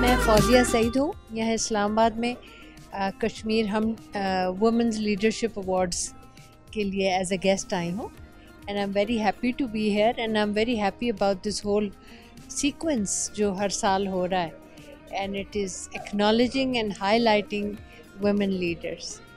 मैं फौजिया सईद हूँ। यहाँ इस्लामाबाद में कश्मीर हम वुमेंस लीडरशिप अवार्ड्स के लिए एज अ गेस्ट आई हूँ and I am very happy to be here and I am very happy about this whole sequence जो हर साल हो रहा है and it is acknowledging and highlighting women leaders.